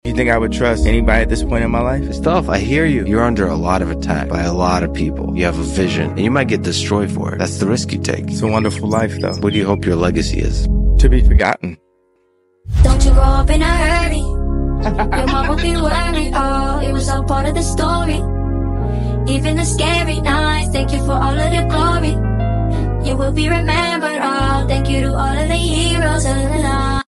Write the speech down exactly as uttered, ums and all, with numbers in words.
You think I would trust anybody at this point in my life? It's tough. I hear you. You're under a lot of attack by a lot of people. You have a vision, and you might get destroyed for it. That's the risk you take. It's a wonderful life, though. What do you hope your legacy is? To be forgotten. Don't you grow up in a hurry. Your mom will be worried. Oh, it was all part of the story. Even the scary nights, thank you for all of the glory. You will be remembered. Oh, thank you to all of the heroes of the line.